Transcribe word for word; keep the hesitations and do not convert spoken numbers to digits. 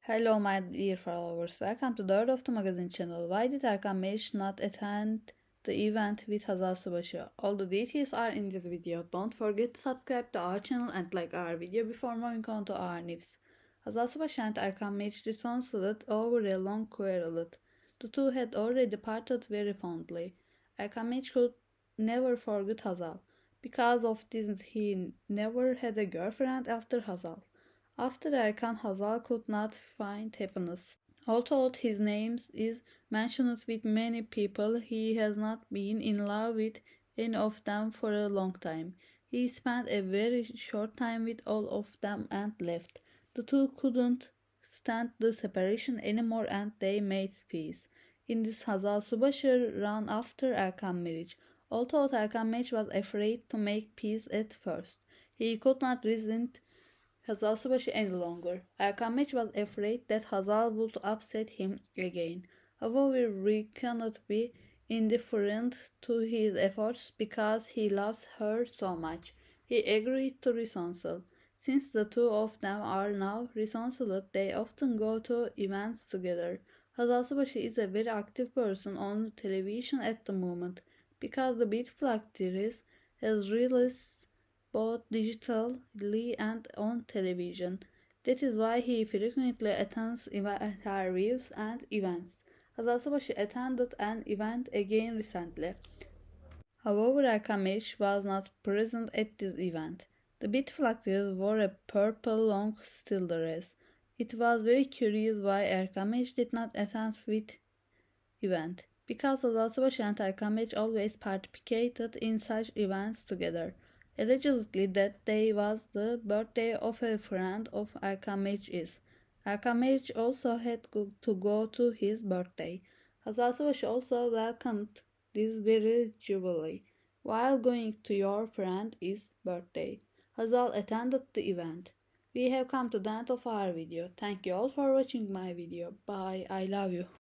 Hello my dear followers, welcome to the Word of the Magazine channel. Why did Erkan Meriç not attend the event with Hazal Subaşı? All the details are in this video. Don't forget to subscribe to our channel and like our video before moving on to our news. Hazal Subaşı and Erkan Meriç reconciled over a long quarrel. The two had already parted very fondly. Erkan Meriç could never forget Hazal. Because of this he never had a girlfriend after Hazal. After Erkan, Hazal could not find happiness. Although his name is mentioned with many people, he has not been in love with any of them for a long time. He spent a very short time with all of them and left. The two couldn't stand the separation anymore and they made peace. In this, Hazal Subaşı ran after Erkan Meriç. Although Erkan Meriç was afraid to make peace at first, he could not resist Hazal Subaşı any longer. Erkan Meriç was afraid that Hazal would upset him again. However, we cannot be indifferent to his efforts because he loves her so much. He agreed to reconcile. Since the two of them are now reconciled, they often go to events together. Hazal Subaşı is a very active person on television at the moment because the Beat Flag series has released both digitally and on television. That is why he frequently attends interviews and events. Hazal Subaşı attended an event again recently. However, Erkan Meriç was not present at this event. The Beat Flaggers wore a purple long steel dress. It was very curious why Erkan Meriç did not attend with event, because Hazal Subaşı and Erkan Meriç always participated in such events together. Allegedly that day was the birthday of a friend of Erkan Meriç's. Erkan Meriç also had to go to his birthday. Hazal Subaşı also welcomed this very jubilee. While going to your friend's birthday, Hazal attended the event. We have come to the end of our video. Thank you all for watching my video. Bye. I love you.